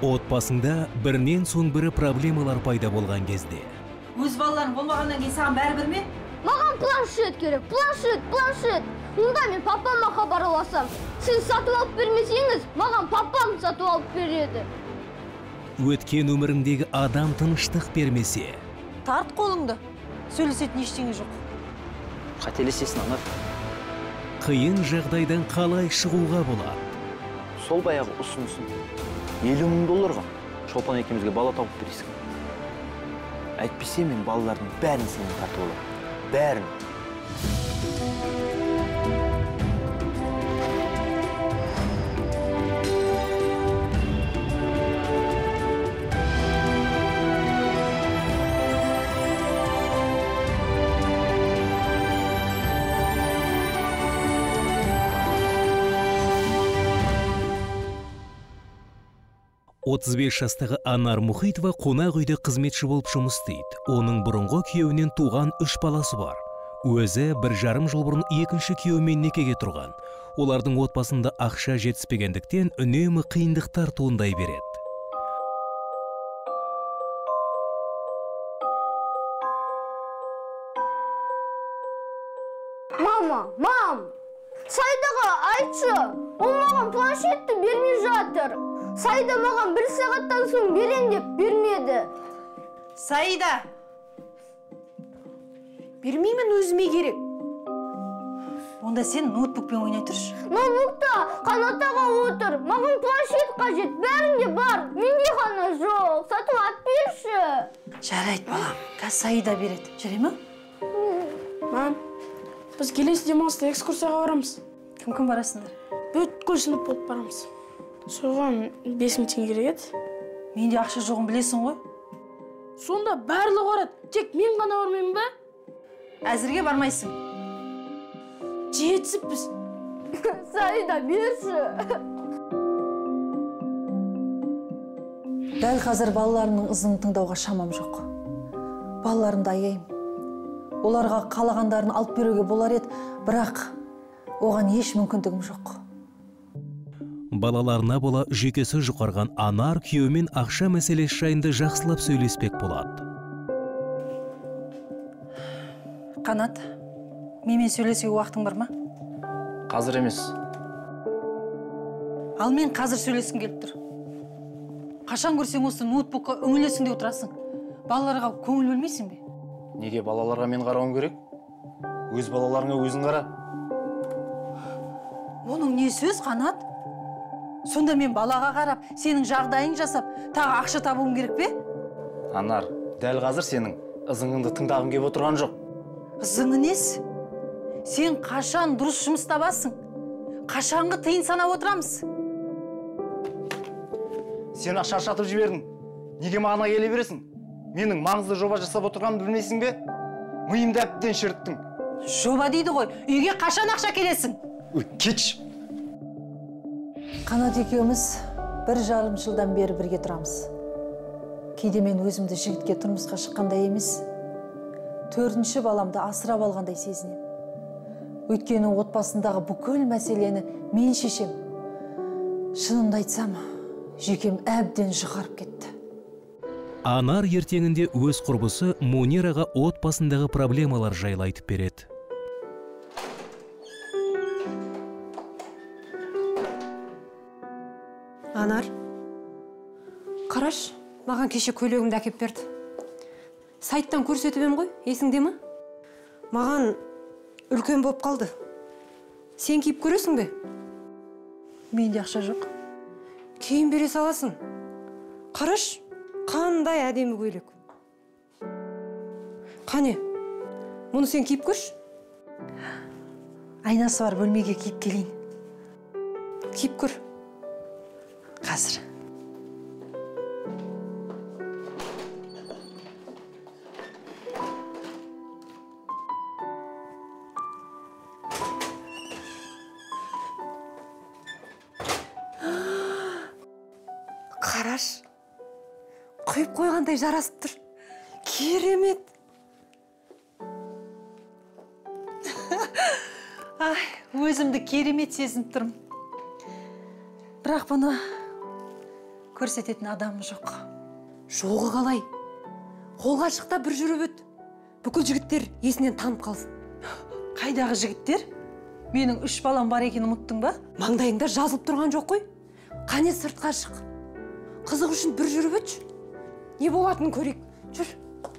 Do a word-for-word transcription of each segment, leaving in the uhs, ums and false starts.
Отбасыңда бірінен соң бірі проблемалар пайда болған кезде. Өз балаларың болмағаннан кейін саған бәрібір ме? Маған планшет керек, планшет, планшет. Мұнда мен папама хабарласам. Сіз сатып алып бермесеңіз, маған папам сатып алып береді. Өткен өміріңдегі адам тыныштық бермесе. Тарт қолыңды. Сөйлесетін ештеңе жоқ. Қателесесің, Анар. Қиын жағдайдан қалай шығуға болады? Сол баяғы ұсынысын елу мың долларға Шолпан екеумізге бала тауып бересің. Әйтпесе мен балалардың бәрін сенен тартып аламын. Бәрін. отыз бес жастағы Анар Мұхитова қонақ үйде қызметші болып жұмыс істейді. Оның бұрынғы күйеуінен туған үш баласы бар. Өзі бір жарым жыл бұрын екінші күйеуімен некеге тұрған. Олардың отбасында ақша жетіспегендіктен үнемі қиындықтар туындай береді. Мама, мам, Сайдаға айтшы, ол маған планшетті бермей жатыр. Сайда маған бір сағаттан соң берем деп бермеді. Сайда! Бермеймін, өзіме керек. Онда сен ноутбукпен ойнай тұршы. Ноутбукта Қанатаға отыр. Маған планшет қажет, бәрінде бар. Менде ғана жоқ. Сатып алып берші. Жарайды, балам. Қазір Сайда береді. Жарай ма? Мам, біз келесі демалыста экскурсияға барамыз. Кім-кім барасыңдар? Бүткіл сынып болып барамыз. Соған бес мың теңге керек еді. Менде ақша жоғын білесің ғой. Сонда барлығы барады. Тек мен ғана бармаймын ба? Әзірге бармайсың. Жетсіппіз. Сайда берші. Дәл қазір балаларымның ызын тыңдауға шамам жоқ. Балаларымды аяйым. Оларға қалағандарын алып беруге болар еді, бірақ оған еш мүмкіндігім жоқ. Балаларына бола жүйкесі жұқарған Анар күйеуімен ақша мәселесі жайында жақсылап сөйлеспек болады. Қанат, менімен сөйлесуге уақытың бар ма? Қазір емес. Ал мен қазір сөйлескім келіп тұр. Қашан көрсең осы ноутбукқа үңілесің де отырасың. Балаларға көңіл бөлмейсің бе? Неге балаларға мен қарауым керек? Өз балаларыңа өзің қара. Оның не сөз, Қанат? Сонда мен балаға қарап, сенің жағдайың жасап, тағы ақша табуым керек пе? Анар, дәл қазір сенің ызыңыңды тыңдағым келіп отырған жоқ. Ызыңы несі? Сен қашан дұрыс жұмыс табасың? Қашанғы тиын санап отырамыз? Сен шаршатып жібердің. Неге маған келе бересің? Менің маңызды жоба жасап отырғанымды білмейсің бе? Миымды әбден шірттің. Жоба дейді ғой, үйге қашан ақша келесің? Кетші! Қанат екеуміз бір жарым жылдан бері бірге тұрамыз. Кейде мен өзімді жігітке тұрмысқа шыққандай емес, төртінші баламды асырап алғандай сезінем. Өйткені отбасындағы бүкіл мәселені мен шешем. Шынымды айтсам, жүйкем әбден жұқарып кетті. Анар ертеңінде өз құрбысы Мунираға отбасындағы проблемалар жайлы айтып береді. Анар, қараш, маған кеше көйлегімді әкеп берді. Сайттан көрсетіп ем ғой, есіңде ме? Маған үлкен болып қалды. Сен киіп көресің бе? Менде ақша жоқ. Кейін бере саласың. Қараш, қандай әдемі көйлек. Қане, мұны сен киіп көрші? Айнасы бар, бөлмеге киіп келейін. Киіп көр. Қазір. Қараш, құйып қойғандай жарасып тұр. Керемет. Ай, өзімді керемет сезініп тұрмын. Бірақ бұны көрсететін адамы жоқ. Жоғы қалай? Қолға шықта бір жүріп өт. Бүкіл жігіттер есінен танып қалсын. Қайдағы жігіттер? Менің үш балам бар екенін ұмыттың ба? Маңдайыңда жазылып тұрған жоқ қой. Қане сыртқа шық. Қызық үшін бір жүріп өтші. Не болатынын көрейік. Жүр.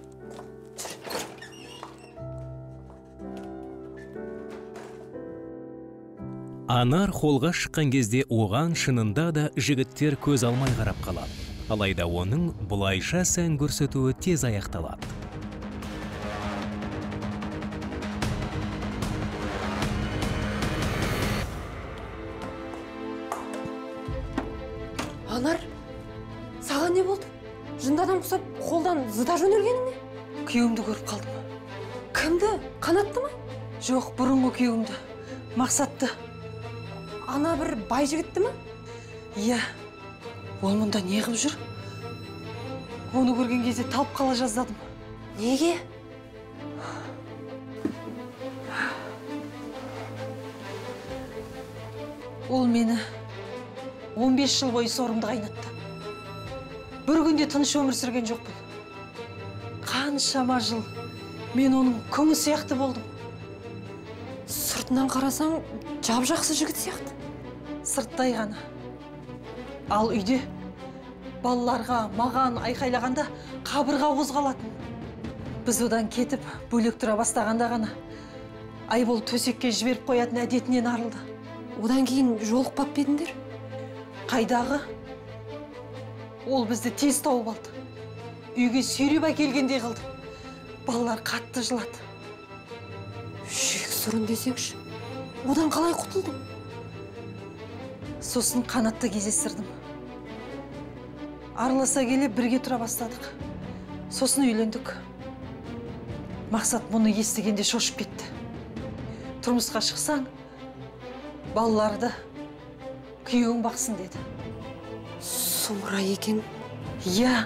Анар холға шыққан кезде оған шынында да жігіттер көз алмай қарап қалады. Алайда оның бұлайша сән көрсетуі тез аяқталады. Анар, саған не болды? Жындадан құсап, қолдан зыта жөнелгенің не? Күйеуімді көріп қалдым. Кімді? Қанатты ма? Жоқ, бұрынғы күйеуімді. Мақсатты. Ана бір бай жігітті ма? Иә. Ол мұнда не қылып жүр? Оны көрген кезде талып қала жаздадым. Неге? Ол мені он бес жыл бойы сорымды қайнатты. Бір күнде тыныш өмір сүрген жоқпын. Қаншама жыл мен оның күңі сияқты болдым. Сыртынан қарасаң, жап-жақсы жігіт сияқты. Сырттай ғана. Ал үйде балаларға маған айқайлағанда қабырға қозғалатын. Біз одан кетіп, бөлек тұра бастағанда ғана Айбол төсекке жіберіп қоятын әдетінен арылды. Одан кейін жолықпап едіңдер? Қайдағы? Ол бізді тез тауып алды. Үйге сүйреп әкелгендей қылды. Балалар қатты жылады. Жек сұрын десеңші. Одан қалай құтылдың? Сосын Қанатты кездестірдім. Араласа келе бірге тұра бастадық. Сосын үйлендік. Мақсат мұны естігенде шошып кетті. Тұрмысқа шықсаң, балаларды күйеуің бақсын деді. Сұмыра екен. Иә.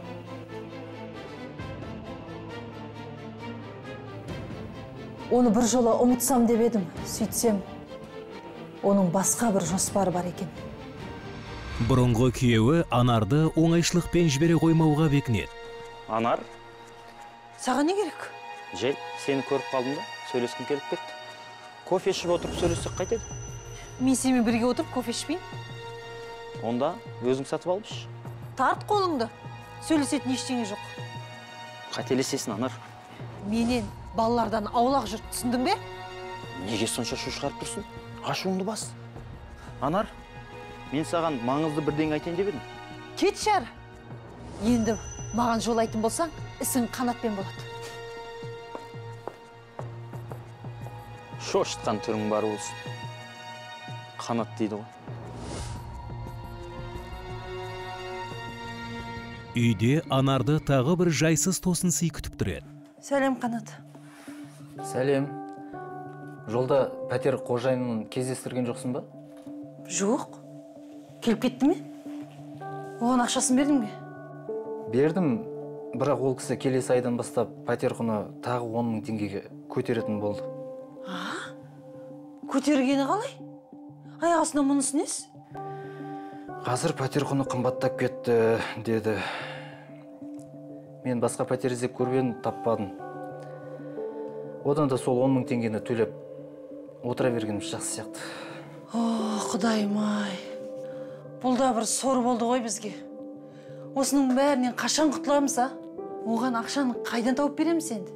Оны бір жолы ұмытсам деп едім, сөйтсем, оның басқа бір жоспары бар екен. Бұрынғы күйеуі Анарды оңайшылықпен жібере қоймауға бекінеді. Анар? Саған не керек? Жел, сені көріп қалдым да, сөйлескім келіп кетті. Кофе ішіп отырып сөйлессек қайтеді? Мен сенімен бірге отырып кофе ішпейін. Онда өзің сатып алыпшы. Тарт қолыңды. Сөйлесетін ештеңе жоқ. Қателесесің, Анар. Менен балалардан аулақ жүр, түсіндің бе? Неге сонша шу шығарып тұрсың? Ашуыңды бас. Анар, мен саған маңызды бірдеңе айтайын деп едім. Кет шар. Енді маған жол айтын болсаң, ісің Қанатпен болады. Шошытқан түрің бар болсын. Қанат дейді ғой. Үйде Анарды тағы бір жайсыз тосын сый күтіп тұрады. Сәлем, Қанат. Сәлем. Жолда пәтер қожайынын кездестірген жоқсың ба? Жоқ. Келіп кетті ме? Оған ақшасын бердің бе? Бердім, бірақ ол кісі келесі айдан бастап пәтер құны тағы он мың теңгеге көтеретін болды. А? Көтергені қалай? Аяқ астынан мұнысы несі? Қазір пәтер құны қымбаттап кетті, деді. Мен басқа пәтер іздеп көрген таппадым. Одан да сол он мың теңгені төлеп отыра бергеніміз жақсы сияқты. О, Құдайым-ай. Бұл да бір сор болды ғой бізге. Осының бәрінен қашан құтыламыз, а? Оған ақшаны қайдан тауып береміз енді?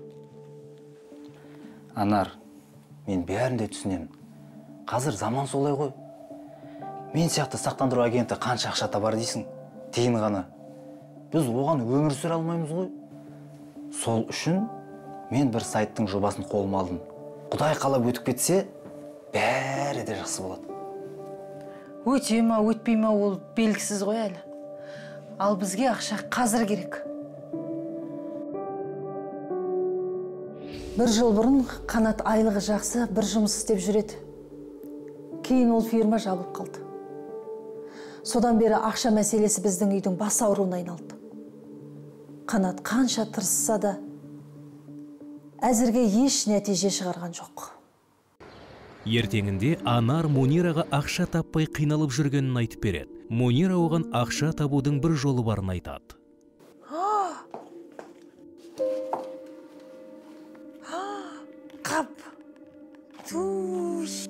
Анар, мен бәрін де түсінемін. Қазір заман солай ғой. Мен сияқты сақтандыру агенті қанша ақша табар дейсің? Тиын ғана. Біз оған өмір сүре алмаймыз ғой. Сол үшін мен бір сайттың жобасын қолыма алдым. Құдай қалап өтіп кетсе, бәрі де жақсы болады. Өте ма, өтпей ма, ол белгісіз ғой әлі. Ал бізге ақша қазір керек. Бір жыл бұрын Қанат айлығы жақсы бір жұмыс істеп жүреді. Кейін ол фирма жабылып қалды. Содан бері ақша мәселесі біздің үйдің бас ауруына айналды. Қанат қанша тырысса да әзірге еш нәтиже шығарған жоқ. Ертеңінде Анар Мунираға ақша таппай қиналып жүргенін айтып береді. Мунира оған ақша табудың бір жолы барын айтады. Қап! Туш!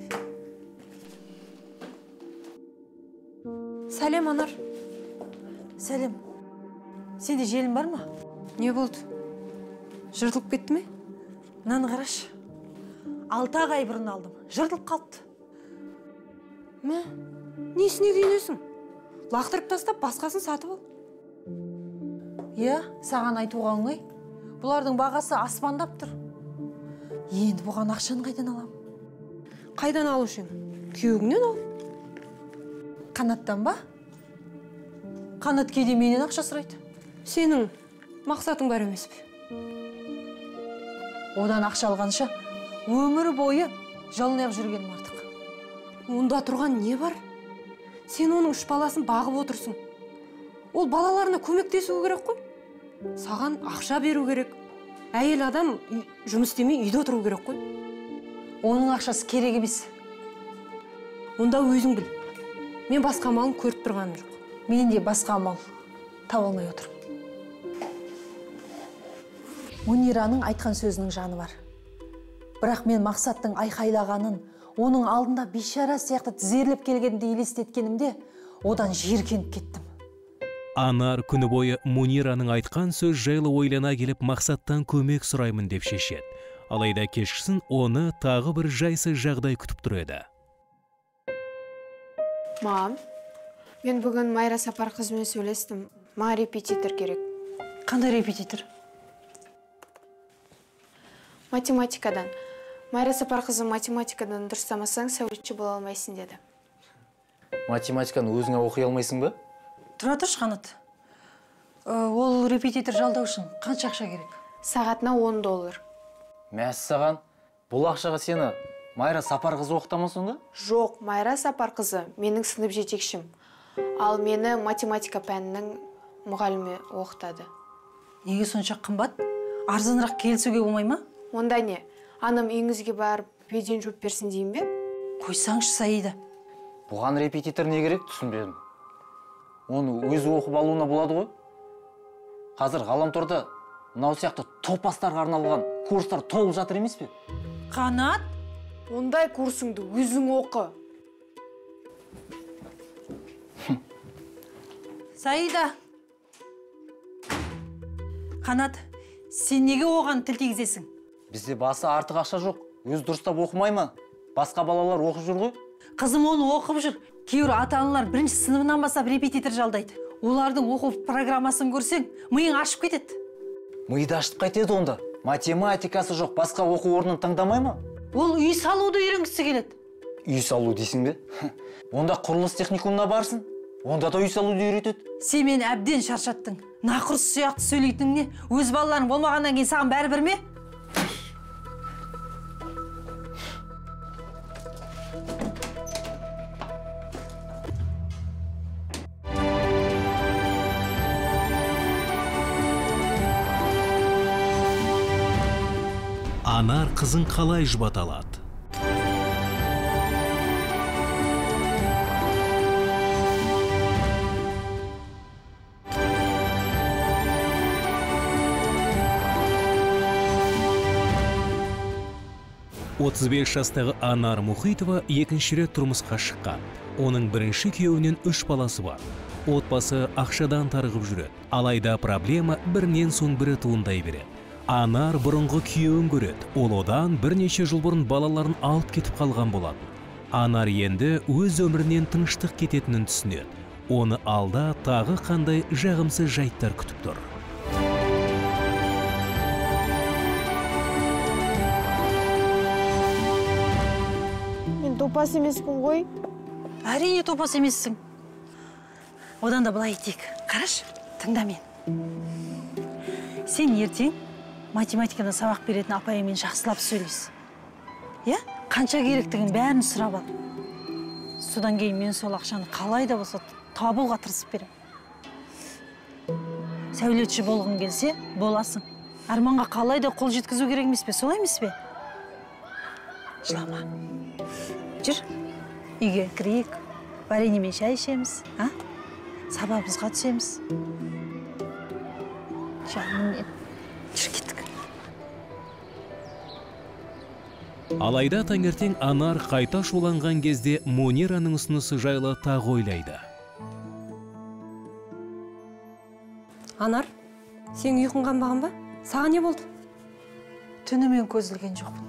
Сәлем, Анар. Сәлем. Сенде желім бар ма? Не болды? Жыртылып кетті ме? Мынаны қарашы. Алты ай бұрын алдым. Жыртылып қалыпты. Мә, несіне күйінесің? Лақтырып тастап, басқасын сатып ал. Иә, саған айтуға оңай. Бұлардың бағасы аспандап тұр. Енді бұған ақшаны қайдан алам? Қайдан алушың? Күйеуіңнен ал. Қанаттан ба? Қанат кейде менен ақша сұрайды. Сенің мақсатың бар емес пе? Одан ақша алғанша өмір бойы жалынаяқ жүргенім артық. Онда тұрған не бар? Сен оның үш баласын бағып отырсың. Ол балаларына көмектесу керек қой. Саған ақша беру керек. Әйел адам жұмыс істемей үйде отыру керек қой. Оның ақшасы керек емес. Онда өзің біл. Мен басқа малын көріп тұрғаным жоқ. Мен де басқа мал таба алмай отырмын. Мунираның айтқан сөзінің жаны бар. Бірақ мен мақсаттың айқайлағанын, оның алдында бейшара сияқты тізерлеп келгенді елестеткенімде, одан жиіркеніп кеттім. Анар күні бойы Мунираның айтқан сөз жайлы ойлана келіп мақсаттан көмек сұраймын деп шешеді. Алайда кешкісін оны тағы бір жайсыз жағдай күтіп тұр еді. Мам, мен бүгін Майра Сапар қызымен сөйлестім. Ма репетитор керек. Қандай репетитор? Математикадан. Майра Сапар қызы математикадан дұрыстамасаң сәулетші бола алмайсың деді. Математиканы өзіңе оқи алмайсың ба? Тұра тұршы, Қанат. Ол репетитор жалдау үшін қанша ақша керек? Сағатына он доллар. Мәссаған, бұл ақшаға сені Майра Сапар қызы оқытама сонда? Жоқ, Майра Сапар қызы менің сынып жетекшім. Ал мені математика пәнінің мұғалімі оқытады. Неге сонша қымбат? Арзанырақ келісуге болмай ма? Онда не? Анам үйіңізге барып беден жуып берсін дейін бе? Қойсаңшы, Саида. Бұған репетитор не керек, түсінбедім. Оны өзі оқып алуына болады ғой. Қазір ғаламторда мынау сияқты топастарға арналған курстар толып жатыр емес пе? Қанат? Ондай курсыңды өзің оқы. Саида. Қанат, сен неге оған тіл тигізесің? Бізде басы артық ақша жоқ. Өз дұрыстап оқымай ма? Басқа балалар оқып жүр ғой. Қызым оны оқып жүр. Кейбір ата-аналар бірінші сыныбынан бастап репетитор жалдайды. Олардың оқу программасын көрсең, миың ашып кетеді. Миды ашып қайтеді онда. Математикасы жоқ, басқа оқу орнын таңдамай ма? Ол үй салуды үйренгісі келеді. Үй салу дейсің бе? Онда құрылыс техникумына барсын. Онда да үй салуды үйретеді. Сен мені әбден шаршаттың. Нақұрыс сияқты сөйлейтін не? Өз балаларың болмағаннан кейін саған бәрібір ме? Анар қызын қалай жұбата алады? отыз бес жастағы Анар Мұхитова екінші рет тұрмысқа шыққан. Оның бірінші күйеуінен үш баласы бар. Отбасы ақшадан тарығып жүреді. Алайда проблема бірінен соң бірі туындай береді. Анар бұрынғы күйеуін көреді. Ол одан бірнеше жыл бұрын балаларын алып кетіп қалған болатын. Анар енді өз өмірінен тыныштық кететінін түсінеді. Оны алда тағы қандай жағымсыз жайттар күтіп тұр. Мен топас емеспін ғой. Әрине топас емессің. Одан да былай етейік. Қараш, тыңда мен. Сен ертең математикада сабақ беретін апайымен жақсылап сөйлес. Е? Қанша керектігін бәрін сұрап ал. Содан кейін мен сол ақшаны қалай да болса табуға тырысып берем. Сәулетші болғың келсе, боласың. Арманға қалай да қол жеткізу керек емес пе? Солай емес пе? Жылама. жүр, үйге кірейік, вареньемен шай ішеміз, а? Сабағымызға түсеміз. Жаным мен, жүр кеттік. Алайда таңертең Анар қайта шуланған кезде Мунираның ұсынысы жайлы тағы ойлайды. Анар, сен ұйқың қанбаған ба? Саған не болды? Түнімен көзілген жоқпын.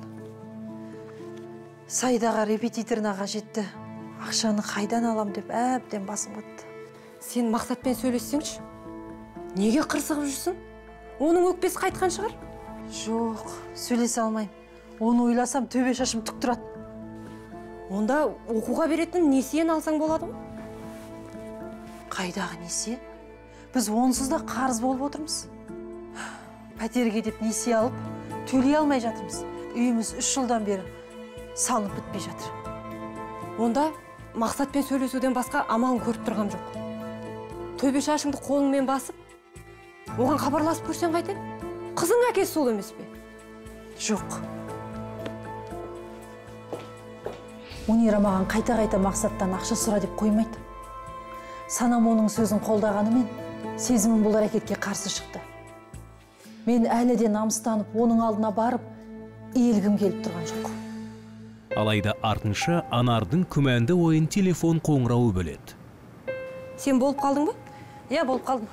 Сайдаға репетиторнаға жетті. Ақшаны қайдан алам деп әбден басым қатты. Сен Мақсатпен сөйлессеңші? Неге қырсығып жүрсің? Оның өкпесі қайтқан шығар? Жоқ, сөйлесе алмайым. Оны ойласам төбе шашым түк тұрады. Онда оқуға беретін несиен алсаң болады ма? Қайдағы несие? Біз онсыз да қарыз болып отырмыз. Пәтерге деп несие алып, төлей алмай жатырмыз. Үйіміз үш жылдан бері салынып бітпей жатыр. Онда Мақсатпен сөйлесуден басқа амалын көріп тұрғам жоқ. Төбе шашыңды қолыңмен басып, оған хабарласып көрсең қайтеді? Қызың әкесі сол емес пе? Жоқ. Мунира маған қайта-қайта Мақсаттан ақша сұра деп қоймайды. Санам оның сөзін қолдағанымен, сезімім бұл әрекетке қарсы шықты. Мен әлі де намыстанып, оның алдына барып, иілгім келіп тұрған жоқ. Алайда артынша Анардың күмәнді ойын телефон қоңырауы бөледі. Сен болып қалдың ба? Иә, болып қалдым.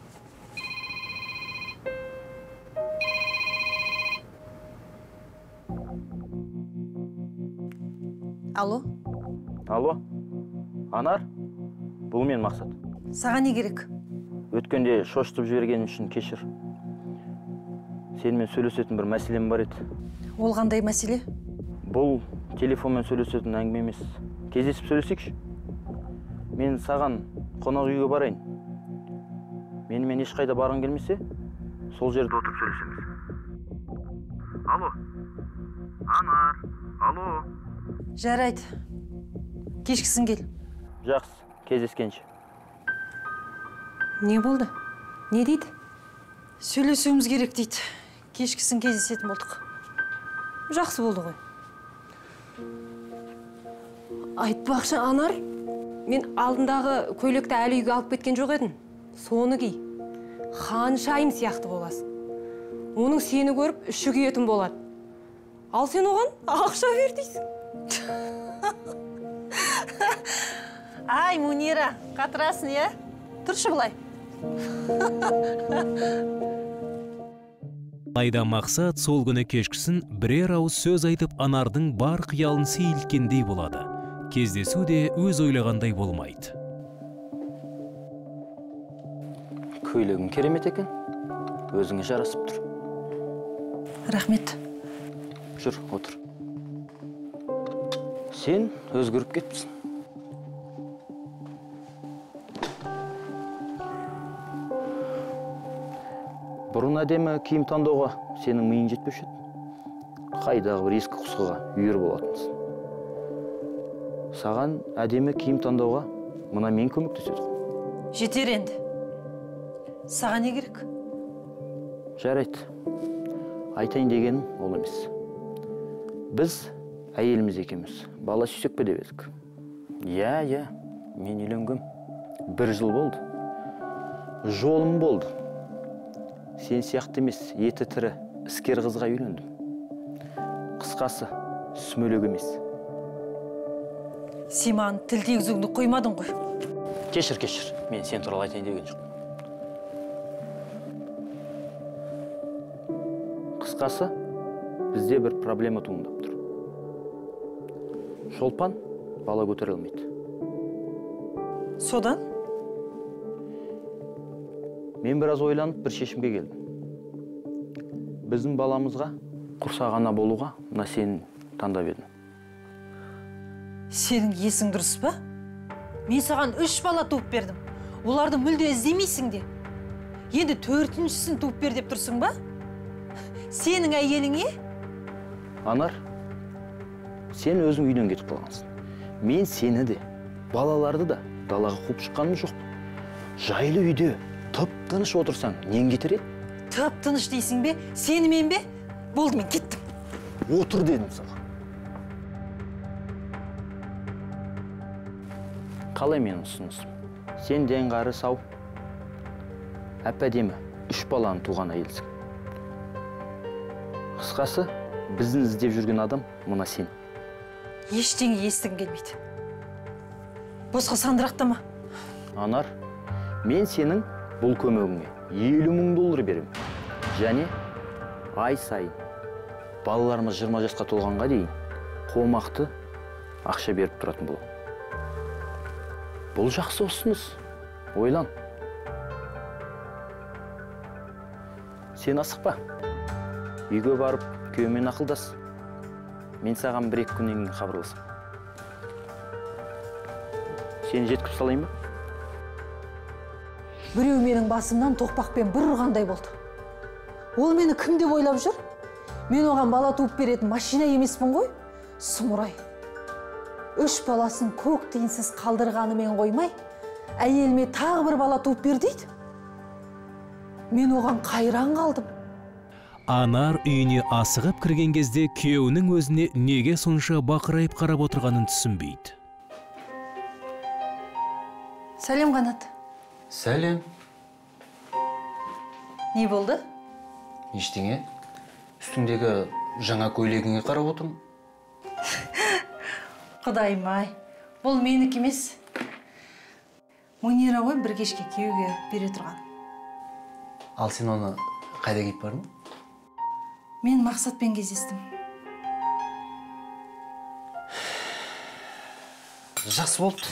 Алло? Алло, Анар? Бұл мен Мақсат. Саған не керек? Өткенде шошытып жібергенім үшін кешір. Сенімен сөйлесетін бір мәселем бар еді. Ол қандай мәселе? Бұл телефонмен сөйлесетін әңгіме емес. Кездесіп сөйлесейікші. Мен саған қонақ үйге барайын. Менімен ешқайда барғың келмесе, сол жерде отырып сөйлесеміз. Алло, Анар, алло. Жарайды. Кешкісін кел. Жақсы, кездескенше. Не болды? Не дейді? Сөйлесуіміз керек дейді. Кешкісін кездесетін болдық. Жақсы болды ғой. Айтпақшы, Анар, мен алдындағы көйлекті әлі үйге алып кеткен жоқ едім. Соны ки. Ханшайым сияқты боласың. Оның сені көріп іші күйетін болады. Ал сен оған ақша бер дейсің. Ай, Мунира, қатырасың, е? Тұршы бұлай. Алайда Мақсат сол күні кешкісін бірер ауыз сөз айтып Анардың бар қиялын сейілткендей болады. Кездесу де өз ойлағандай болмайды. Көйлегің керемет екен. Өзіңе жарасып тұр. Рахмет. Жүр, отыр. Сен өзгеріп кетіпсің. Бұрын әдемі киім таңдауға сенің миың жетпеуші еді. Қайдағы бір ескі құсқыға үйір болатынсың. Саған әдемі киім таңдауға мына мен көмектеседі. Жетер енді. Саған не керек? Жарайды. Айтайын дегенім ол емес. Біз әйеліміз екеміз. Бала сүйсек пе деп едік. Иә, иә, мен үйленгем. Бір жыл болды. Жолым болды. Сен сияқты емес, еті тірі, іскер қызға үйлендім. Қысқасы, сүмелек емес. Сен маған тіл тигізуіңді қоймадың ғой. Кешір, кешір. Мен сен туралы айтайын деген жоқ. Қысқасы, бізде бір проблема туындап тұр. Шолпан бала көтере алмайды. Содан? Мен біраз ойланып бір шешімге келдім. Біздің баламызға құрсақ ана болуға мына сені таңдап едім. Сенің есің дұрыс па? Мен саған үш бала туып бердім. Оларды мүлде іздемейсің де. Енді төртіншісін туып бер деп тұрсың ба? Сенің әйеліңе? Анар, сен өзің үйден кетіп қалғансың. Мен сені де, балаларды да далаға қуып шыққаным жоқ. Жайлы үйде тып-тыныш отырсаң, нең кетер еді? Тып-тыныш дейсің бе? Сені мен бе? Болды, мен кеттім. Отыр дедім саған. Қалай менің ұсынысым? Сен ден қары сау, әп-әдемі үш баланы туған әйелсің. Қысқасы, біздің іздеп жүрген адам мына сен. Ештеңе естігім келмейді. Босқа сандырақтама. Анар, мен сенің бұл көмегіңе елу мың доллар берем. Және ай сайын балаларымыз жиырма жасқа толғанға дейін қомақты ақша беріп тұратын бұл. Бұл жақсы ұсыныс. Ойлан. Сен асықпа. Үйге барып, күйеумен ақылдас. Мен саған бір-екі күннен кейін хабарласам. Сені жеткіп салайын ба? Біреу менің басымнан тоқпақпен бір ұрғандай болды. Ол мені кім деп ойлап жүр? Мен оған бала туып беретін машина емеспін ғой? Сұмырай. Үш баласын көк тиынсыз қалдырғанымен қоймай, әйеліме тағы бір бала туып бер дейді. Мен оған қайран қалдым. Анар үйіне асығып кірген кезде күйеуінің өзіне неге сонша бақырайып қарап отырғанын түсінбейді. Сәлем, Қанат. Сәлем. Не болды? Ештеңе. Үстіңдегі жаңа көйлегіңе қарап отырмын. Құдайым-ай, бұл менікі емес. Мөнира ғой бір кешке күйеуге бере тұрған. Ал сен оны қайда киіп бардың? Мен Мақсатпен кездестім. Жақсы болды.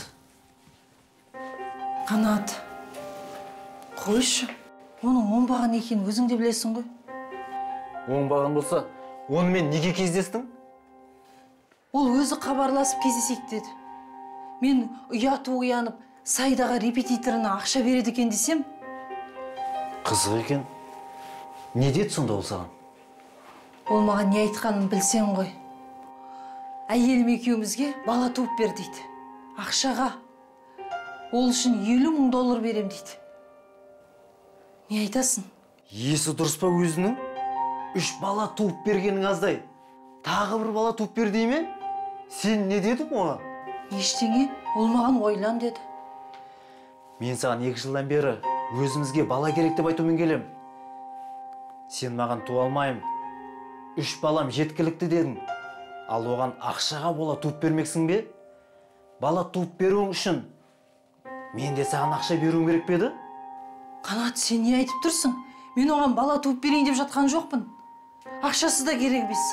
Қанат, қойшы. Оның оңбаған екенін өзің де білесің ғой. Оңбаған болса, онымен неге кездестің? Ол өзі хабарласып кездесейік деді. Мен ұяты оянып, Сайдаға репетиторына ақша береді екен десем. Қызық екен. Не деді сонда ол саған? Ол маған не айтқанын білсең ғой. Әйелім екеумізге бала туып бер дейді. Ақшаға. Ол үшін елу мың доллар берем дейді. Не айтасың? Есі дұрыс па өзінің? Үш бала туып бергенің аздай. Тағы бір бала туып бер дей ме? Сен не дедің оған? Ештеңе, ол маған ойлан деді. Мен саған екі жылдан бері өзімізге бала керек деп айтумен келем. Сен маған туа алмайым. Үш балам жеткілікті дедің. Ал оған ақшаға бала туып бермексің бе? Бала туып беруің үшін мен де саған ақша беруім керек пе еді? Қанат, сен не айтып тұрсың? Мен оған бала туып берейін деп жатқан жоқпын. Ақшасы да керек емес.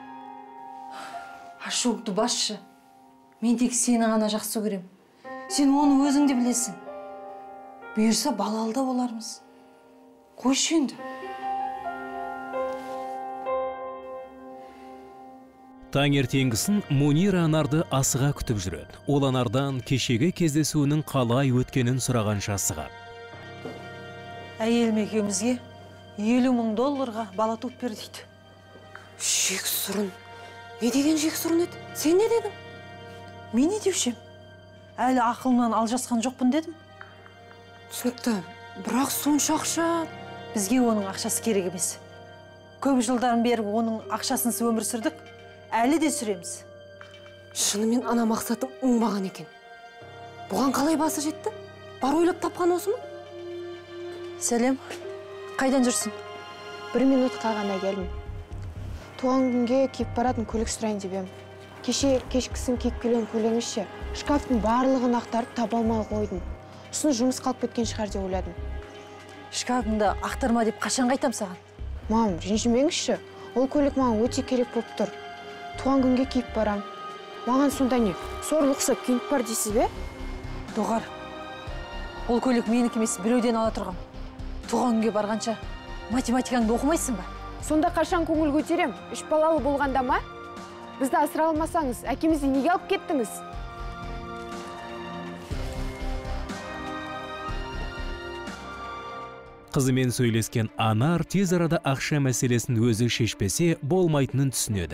Ашуыңды басшы. Мен тек сені ғана жақсы көрем. Сен оны өзің де білесің. Бұйырса балалы да болармыз. Қойшы енді. Таңертеңгісін Мөнира Анарды асыға күтіп жүреді. Ол Анардан кешегі кездесуінің қалай өткенін сұрағанша асығады. Әйелім екеумізге елу мың долларға бала туып бер дейді. Жек сұрын. Не деген жек сұрын еді? Сен не дедің? Мен не деушем? Әлі ақылымнан алжасқан жоқпын дедім. Түсінікті. Бірақ сонша ақша... Бізге оның ақшасы керек емес. Көп жылдан бері оның ақшасынсыз өмір сүрдік. Әлі де сүреміз. Шынымен ана Мақсаты оңбаған екен. Бұған қалай басы жетті? Бар ойлап тапқан осы ма? Сәлем. Қайдан жүрсің? Бір минутқа ғана келдім. Туған күнге киіп баратын көлік сұрайын деп ем. Кеше кешкісін киіп келген көйлегіңізше шкафтың барлығын ақтарып таба алмай қойдым. Сосын жұмыс қалып кеткен шығар деп ойладым. Шкафыңды ақтарма деп қашан қайтам саған? Мам, ренжімеңізші. Ол көйлек маған өте керек болып тұр. Туған күнге киіп барам. Маған сонда не? Сорлы ұқсап киініп бар дейсіз бе? Доғар. Ол көйлек менікі емес, біреуден ала тұрғам. Туған күнге барғанша математикаңды оқымайсың ба? Сонда қашан көңіл көтерем? Үш балалы болғанда ма? Бізді асыра алмасаңыз, әкемізді неге алып кеттіңіз? Қызымен сөйлескен Анар тез арада ақша мәселесін өзі шешпесе болмайтынын түсінеді.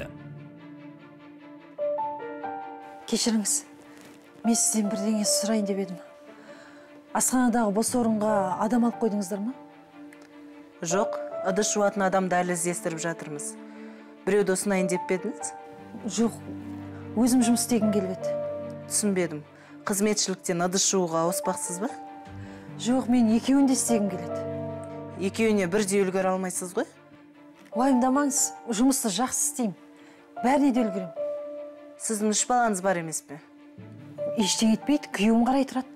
Кешіріңіз, мен сізден бірдеңе сұрайын деп едім. Асханадағы бос орынға адам алып қойдыңыздар ма? Жоқ, ыдыс жуатын адамды әлі іздестіріп жатырмыз. Біреуді ұсынайын деп пе едіңіз? Жоқ, өзім жұмыс істегім келіп еді. Түсінбедім. қызметшіліктен ыдыс жууға ауыспақсыз ба? Жоқ, мен екеуін де істегім келеді. Екеуіне бірдей үлгере алмайсыз ғой? Уайымдамаңыз, жұмысты жақсы істеймін. Бәріне де үлгерем. Сіздің үш балаңыз бар емес пе? Ештеңе етпейді, күйеуім қарай тұрады.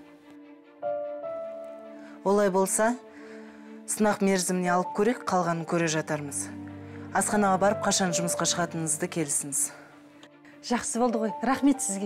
Олай болса, сынақ мерзіміне алып көрек, қалғанын көре жатармыз. Асханаға барып, қашан жұмысқа шығатыныңызды келісіңіз. Жақсы болды ғой, рахмет сізге.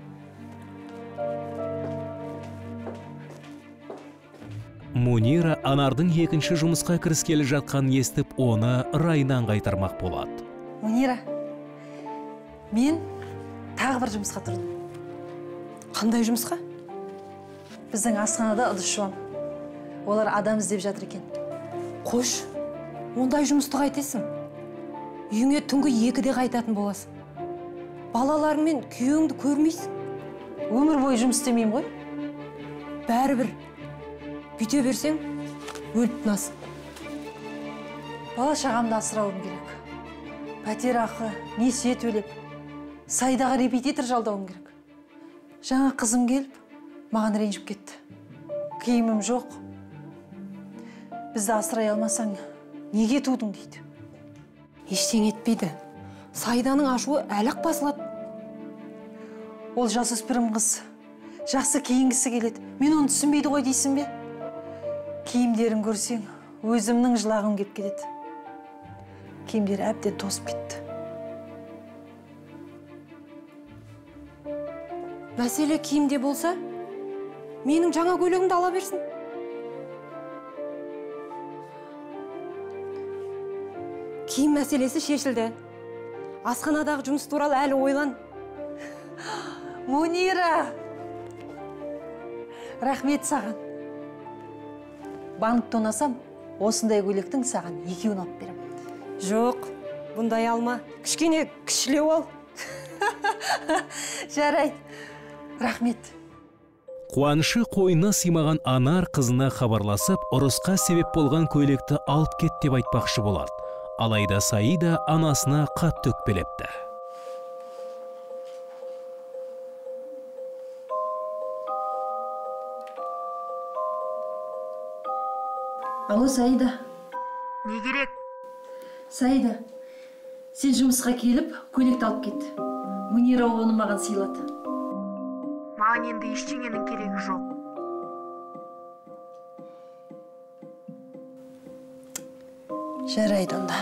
Мунира Анардың екінші жұмысқа кіріскелі жатқанын естіп, оны райынан қайтармақ болады. Мунира, мен тағы бір жұмысқа тұрдым. Қандай жұмысқа? Біздің асханада ыдыс жуам. Олар адам іздеп жатыр екен. Қош, ондай жұмысты қайтесің? Үйіңе түнгі екіде қайтатын боласың. Балаларың мен күйеуіңді көрмейсің. Өмір бойы жұмыс істемеймін ғой. Бәрібір. Бүйте берсең, өліп тынасың. Бала шағамды асырауым керек. Пәтер ақы, несие төлеп, сайдағы репетитор жалдауым керек. Жаңа қызым келіп, маған ренжіп кетті. Киімім жоқ. Бізді асырай алмасаң, неге тудың дейді. Ештеңе етпейді. Сайданың ашуы әлі-ақ басылады. Ол жасөспірім қыз. Жақсы киінгісі келеді. Мен оны түсінбейді ғой дейсің бе? Киімдерін көрсең, өзімнің жылағым кеп кетеді. Киімдері әбден тозып кетті. Мәселе киімде болса, менің жаңа көйлегімді ала берсін. Киім мәселесі шешілді. Асханадағы жұмыс туралы әлі ойлан. Мунира! Рахмет саған. Банкты ұнасам, осындай көйлектің саған екеуін алып берем. Жоқ, бұндай алма. Кішкене кішілеу ал. Жарайды. Рахмет. Қуанышы қойнына сыймаған Анар қызына хабарласып, ұрысқа себеп болған көйлекті алып кет деп айтпақшы болады. Алайда Саида анасына қатты өкпелепті. Алло, Саида. Не керек? Саида, сен жұмысқа келіп, көйлекті алып кет. Мунира оны маған сыйлады. Маған енді ештеңенің керегі жоқ. Жарайды онда.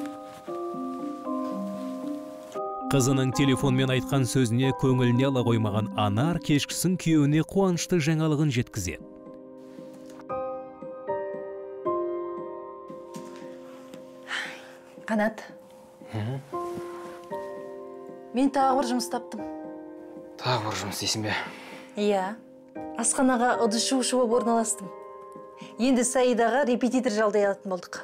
Қызының телефонмен айтқан сөзіне көңіліне ала қоймаған Анар кешкісін күйеуіне қуанышты жаңалығын жеткізеді. Қанат. Мен тағы бір жұмыс таптым. Тағы бір жұмыс дейсің бе? Иә. Асханаға ыдыс жуушы болып орналастым. Енді Саидаға репетитор жалдай алатын болдық.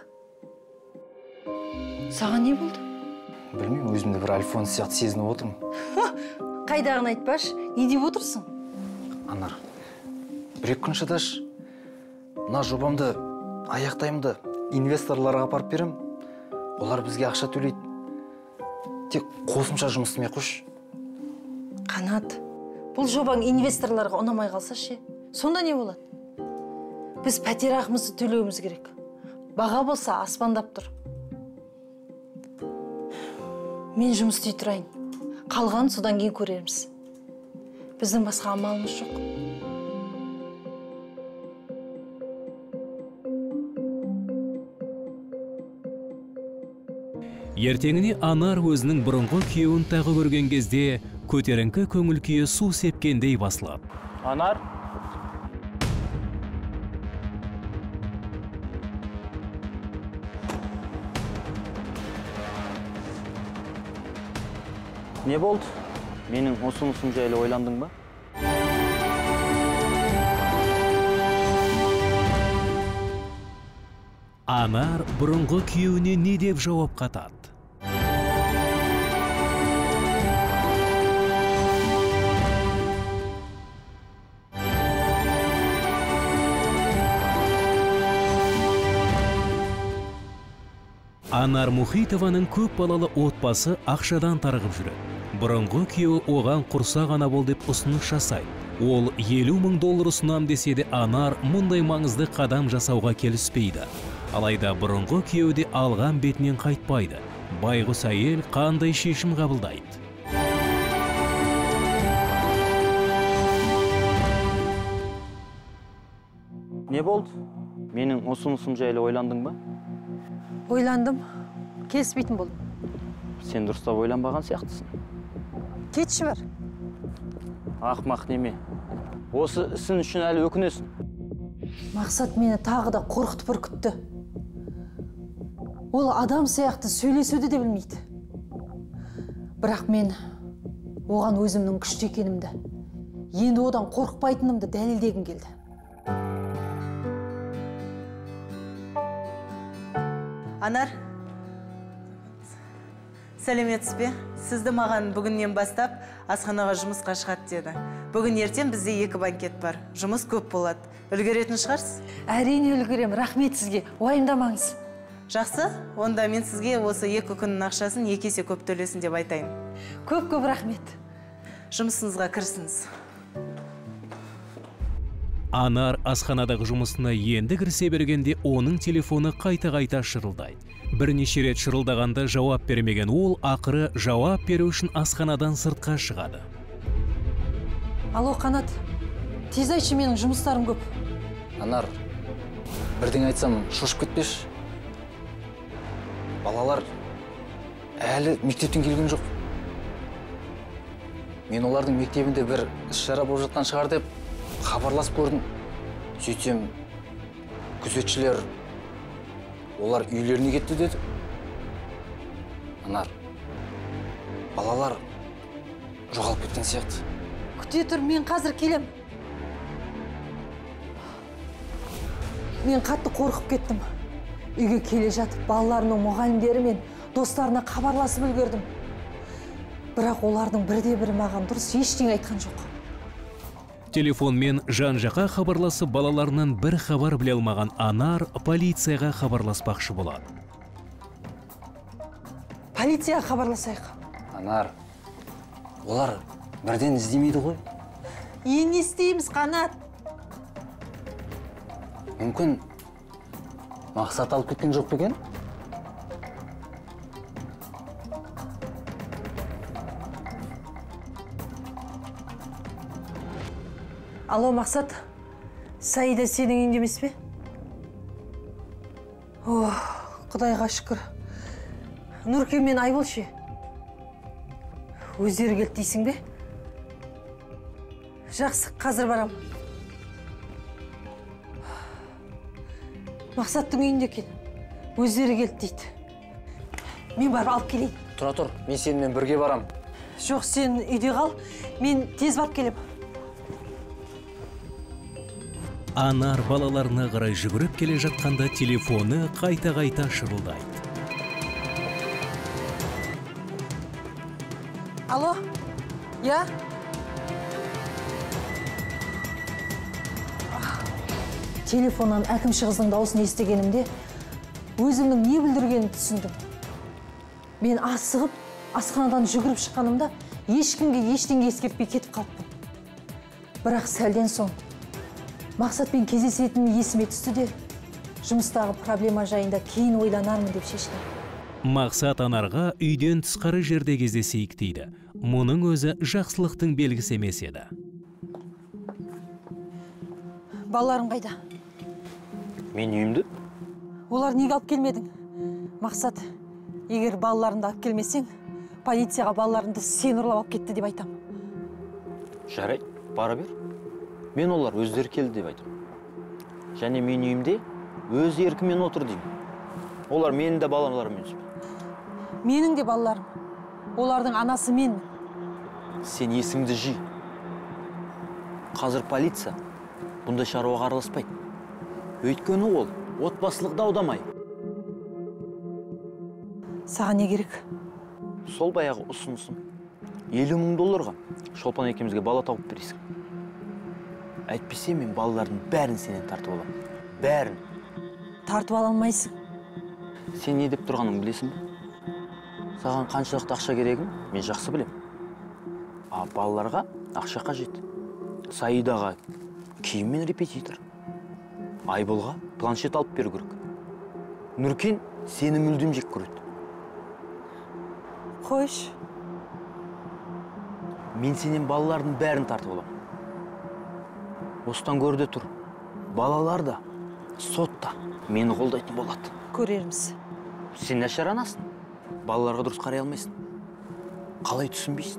Саған не болды? Білмеймін, өзімді бір альфон сияқты сезініп отырмын. Қайдағын айтпаш, не деп отырсың? Анар, бір-екі күн шыдаш. Мына жобамды аяқтаймын да инвесторларға апарып берем. Олар бізге ақша төлейді. Тек қосымша жұмыс істемей қойшы. Қанат, бұл жобаң инвесторларға ұнамай қалса ше? Сонда не болады? Біз пәтер ақымызды төлеуіміз керек. Баға болса аспандап тұр. Мен жұмыс істей тұрайын. Қалған содан кейін көрерміз. Біздің басқа амалымыз жоқ. Ертеңіне Анар өзінің бұрынғы күйеуін тағы көрген кезде көтеріңкі көңіл күйі су сепкендей басылады. Анар? Не болды? Менің ұсынысым жайлы ойландың ба? Анар бұрынғы күйеуіне не деп жауап қатады? Анар Мұхитованың көп балалы отбасы ақшадан тарығып жүреді. Бұрынғы күйеуі оған құрса ғана бол деп ұсыныс жасайды. Ол елу мың доллар ұсынам десе де Анар мұндай маңызды қадам жасауға келіспейді. Алайда бұрынғы күйеуде алған бетінен қайтпайды. Байғұс әйел қандай шешім қабылдайды? Не болды? Менің ұсынысым жайлы ойландың ба? Ойландым, келіспейтін болдым. Сен дұрыстап ойланбаған сияқтысың. Кетші бар. Ақмақ неме. Осы ісін үшін әлі өкінесің. Мақсат мені тағы да қорқытып үркітті. Ол адам сияқты сөйлесуді де білмейді. Бірақ мен оған өзімнің күшті екенімді, енді одан қорықпайтынымды дәлелдегім келді. Анар, сәлеметсіз бе? Сізді маған бүгіннен бастап асханаға жұмысқа шығады деді. Бүгін ертең бізде екі банкет бар. Жұмыс көп болады. Үлгеретін шығарсыз? Әрине үлгерем, рахмет сізге. Уайымдамаңыз. Жақсы, онда мен сізге осы екі күннің ақшасын екі есе көп төлесін деп айтайын. Көп-көп рахмет. Жұмысыңызға кірісіңіз. Анар асханадағы жұмысына енді кірісе бергенде оның телефоны қайта-қайта шырылдайды. Бірнеше рет шырылдағанда жауап бермеген ол ақыры жауап беру үшін асханадан сыртқа шығады. Алло, Қанат, тез айтшы, менің жұмыстарым көп. Анар, бірден айтсам шошып кетпеш. Балалар әлі мектептен келген жоқ. Мен олардың мектебінде бір іс-шара болып жатқан шығар деп хабарласып көрдім. Сөйтсем, күзетшілер олар үйлеріне кетті деді. Анар, балалар жоғалып кеткен сияқты. Күте тұр, мен қазір келем. Мен қатты қорқып кеттім. Үйге келе жатып, балаларының мұғалімдері мен достарына хабарласып үлгердім. Бірақ олардың бірде-бірі маған дұрыс ештеңе айтқан жоқ. Телефонмен жан-жаққа хабарласып балаларынан бір хабар біле алмаған Анар полицияға хабарласпақшы болады. Полицияға хабарласайық. Анар, олар бірден іздемейді ғой. Енді не істейміз, Қанат? Мүмкін Мақсат алып кеткен жоқ па екен? Алло, Мақсат, Саида сенің үйінде емес пе? Ох, Құдайға шүкір. Нұрке мен Айбол ше? Өздері келді дейсің бе? Жақсы, қазір барам. Мақсаттың үйінде екен. Өздері келді дейді. Мен барып алып келейін. Тұра тұр, мен сенімен бірге барам. Жоқ, сен үйде қал, мен тез барып келем. Анар балаларына қарай жүгіріп келе жатқанда телефоны қайта-қайта шырылдайды. Алло, я? Телефоннан әкімші қыздың дауысын естігенімде өзімнің не білдіргенін түсіндім. Мен асығып, асханадан жүгіріп шыққанымда ешкімге ештеңе ескертпей кетіп қалыппын. Бірақ сәлден соң Мақсатпен кездесетінім есіме түсті де, жұмыстағы проблема жайында кейін ойланармын деп шештім. Мақсат Анарға үйден тысқары жерде кездесейік дейді. Мұның өзі жақсылықтың белгісі емес еді. Балаларың қайда? Мен үйімді? Олар неге алып келмедің? Мақсат, егер балаларыңды алып келмесең, полицияға балаларыңды сен ұрлап алып кетті деп айтам. Жарайды, бара бер. Мен олар өздері келді деп айтам. Және мен үйімде өз еркімен отыр деймін. Олар менің де балаларым емес. Менің де балаларым. Олардың анасы мен. Сен есіңді жи. Қазір полиция бұндай шаруаға араласпайды. Өйткені ол отбасылық даудамай. Саған не керек? Сол баяғы ұсынысым. елу мың долларға Шолпан екеумізге бала тауып бересің. Әйтпесе мен балалардың бәрін сенен тартып аламын. Бәрін. Тартып ала алмайсың. Сен не деп тұрғаның білесің бе? Саған қаншалықты ақша керегін мен жақсы білем. А балаларға ақша қажет. Саидаға киім мен репетитор. Айболға планшет алып беру керек. Нұркен сені мүлдем жек көреді. Қойш. Мен сенен балалардың бәрін тартып оламын. Осыдан көрде тұр. Балалар да, сотта мені қолдайтын болады. Көрерміз. Сен нашар анасың. Балаларға дұрыс қарай алмайсың. Қалай түсінбейсің?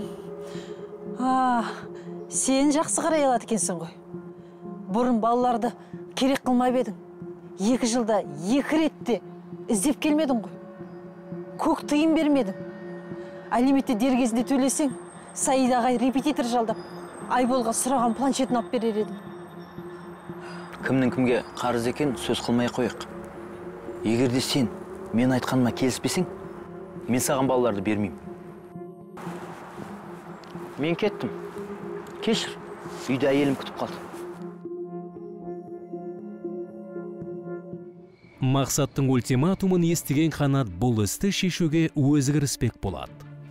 А, сен жақсы қарай алады екенсің ғой. Бұрын балаларды керек қылмай бедің. Екі жылда екі ретте іздеп келмедің ғой. Көк тыйым бермедің. Алиментті дер кезінде төлесең, Саидаға репетитор жалдап, Айболға сұраған планшетін алып берер едім. Кімнің кімге қарыз екен сөз қылмай қойық. Егер де сен мен айтқаныма келіспесең, мен саған балаларды бермеймін. Мен кеттім. Кешір, үйде әйелім күтіп қалды. Мақсаттың ультиматумын естіген Қанат бұл істі шешуге өзі кіріспек болады.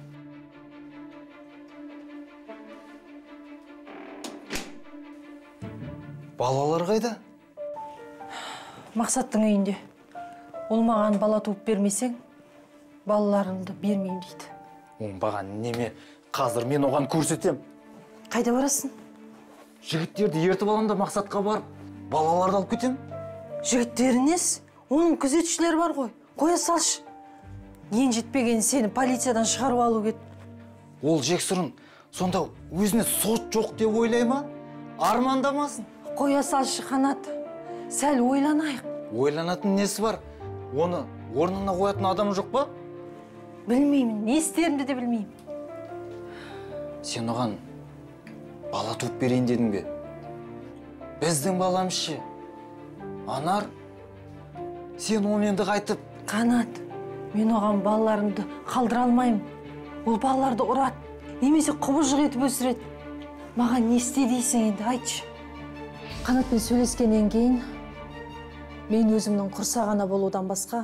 Балалар қайда? Мақсаттың үйінде. Ол маған бала туып бермесең, балаларыңды бермеймін дейді. Оңбаған неме, қазір мен оған көрсетем. Қайда барасың? Жігіттерді ертіп алам да Мақсатқа барып, балаларды алып кетем. Жігіттерінес? Оның күзетшілері бар ғой. Қоя салшы. Ең жетпеген сені полициядан шығарып алу кет. Ол жексұрын, сонда өзіне сот жоқ деп ойлай ма? Армандамасын. Қоя салшы, Қанат. Сәл ойланайық. Ойланатын несі бар? Оны орнына қоятын адам жоқ па? Білмеймін, не істерімді де білмеймін. Сен оған бала туып берейін дедің бе? Біздің баламыз ше. Анар, сен оны енді қайтып. Қанат, мен оған балаларымды қалдыра алмаймын. Ол балаларды ұрады, немесе құбыжық етіп өсіреді. Маған не істе дейсің енді, айтшы. Қанатпен сөйлескеннен кейін мен өзімнің құрсағана болудан басқа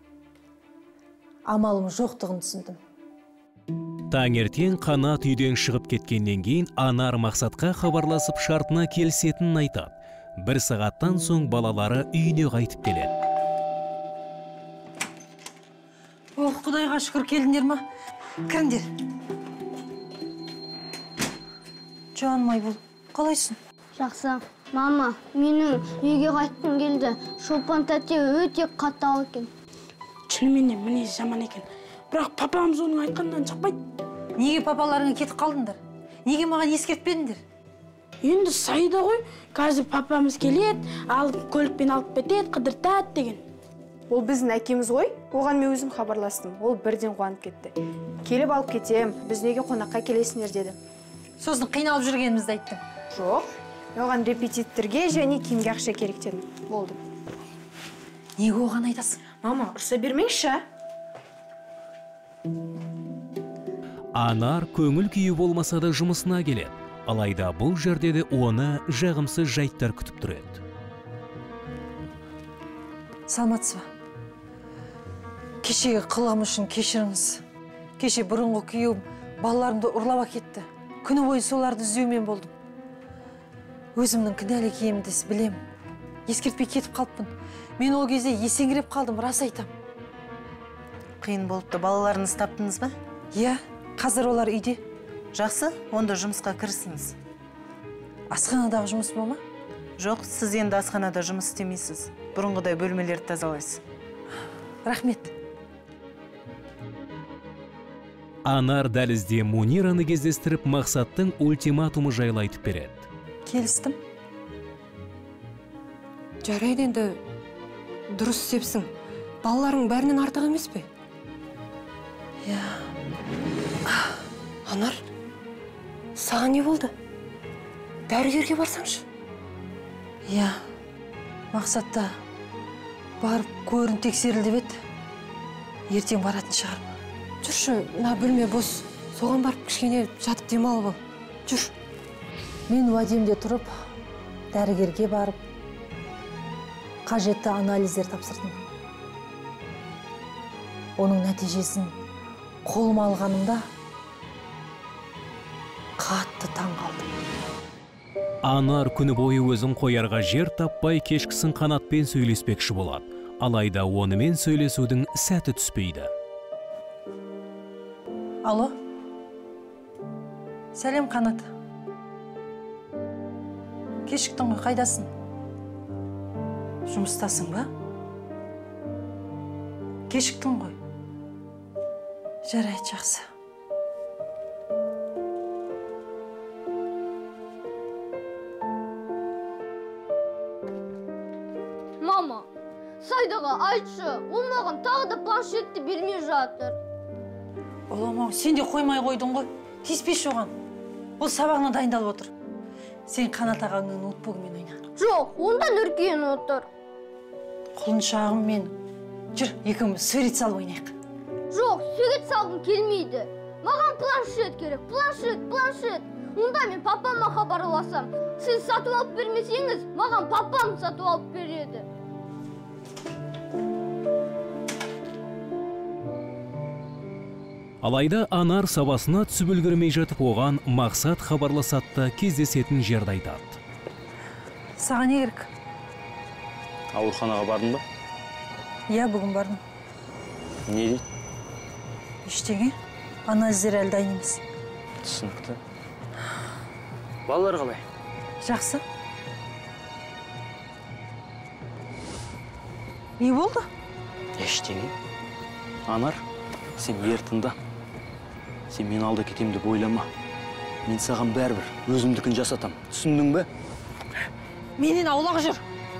амалым жоқтығын түсіндім. Таңертең Қанат үйден шығып кеткеннен кейін Анар Мақсатқа хабарласып шартына келісетінін айтады. Бір сағаттан соң балалары үйіне қайтып келеді. Ох, Құдайға шүкір, келдіңдер ма? Кіріңдер. Жаным Айбол, қалайсың? Жақсы. Мама, менің үйге қайтқым келді. Шолпан тәте өте қатал екен. Шынымен мінез жаман екен. Бірақ папамыз оның айтқанынан шықпайды. Неге папаларыңа кетіп қалдыңдар? Неге маған ескертпедіңдер? Енді Саида ғой, қазір папамыз келеді, алып көлікпен алып кетеді, қыдыртады деген. Ол біздің әкеміз ғой, оған мен өзім хабарластым. Ол бірден қуанып кетті. Келіп алып кетем, біз неге қонаққа келесіңдер деді. Сосын қиналып жүргенімізді айттым. Жоқ, оған репетиторге және киімге ақша керек дедім. Болды. Неге оған айтасың? Мама, ұрса бермейші. Анар көңіл күйі болмаса да жұмысына келеді. Алайда бұл жерде де оны жағымсыз жайттар күтіп тұрады. Саламатсыз ба? Кешегі қылығым үшін кешіріңіз. Кеше бұрынғы күйеуім балаларымды ұрлап әкетті. Күні бойы соларды іздеумен болдым. Өзімнің кінәлі екенімді білем. Ескертпей кетіп қалыппын. Мен ол кезде есеңгіреп қалдым, рас айтам. Қиын болыпты. Балаларыңызды таптыңыз ба? Иә, қазір олар үйде. Жақсы, онда жұмысқа кірісіңіз. Асханадағы жұмыс ба ма? Жоқ, сіз енді асханада жұмыс істемейсіз. Бұрынғыдай бөлмелерді тазалайсыз. Рахмет. Анар дәлізде Мунираны кездестіріп Мақсаттың ультиматумы жайлы айтып береді. Келістім. Жарайды енді дұрыс істепсің. Балаларың бәрінен артық емес пе? Иә. Анар, саған не болды? Дәрігерге барсаңшы. Иә. Мақсатта барып көрін тексерілді бет. Ертең баратын шығармын. Жүрші, мына бөлме бос. Соған барып кішкене жатып демалып ал. Жүр. Мен уәдемде тұрып, дәрігерге барып, қажетті анализдер тапсырдым. Оның нәтижесін қолыма алғанымда қатты таң қалдым. Анар күні бойы өзін қоярға жер таппай кешкісін Қанатпен сөйлеспекші болады. Алайда онымен сөйлесудің сәті түспейді. Алло. Сәлем, Қанат. Кешіктің ғой, қайдасың? Жұмыстасың ба? Кешіктің ғой. Жарайды, жақсы. Мама, Сайдаға айтшы, ол маған тағы да планшетті бермей жатыр. Оламау, сен де қоймай қойдың ғой. Тиіспеш оған. Ол сабағына дайындалып отыр. Сен Қанат ағаңның ноутбугымен ойна. Жоқ, онда Нұркен отыр. Құлыншағым мен. Жүр, екеуміз сурет салып ойнайық. Жоқ, сурет салғым келмейді. Маған планшет керек, планшет, планшет. Онда мен папама хабарласам. Сіз сатып алып бермесеңіз, маған папам сатып алып береді. Алайда Анар сабасына түсіп үлгермей жатып оған мақсат хабарласатта кездесетін жерді айтады. Саған не керек? Ауруханаға бардың ба? Иә, бүгін бардым. Не дейді? Ештеңе. Анализдер әлі дайын емес. Түсінікті. Балалар қалай? Жақсы. Не болды? Ештеңе. Анар, сен ертіңді. Сен мен алда кетем деп ойлама. Мен саған бәрібір өзімдікін жасатам. Түсіндің бе? Менен аулақ жүр.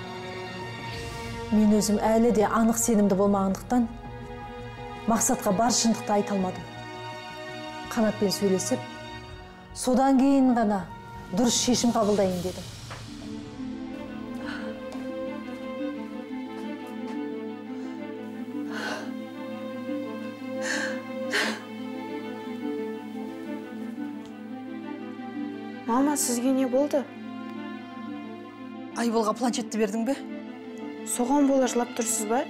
Мен өзім әлі де анық сенімді болмағандықтан мақсатқа бар шындықты айта алмадым. Қанатпен сөйлесіп, содан кейін ғана дұрыс шешім қабылдайын дедім. Мама, сізге не болды? Айболға планшетті бердің бе? Соған бола жылап тұрсыз ба?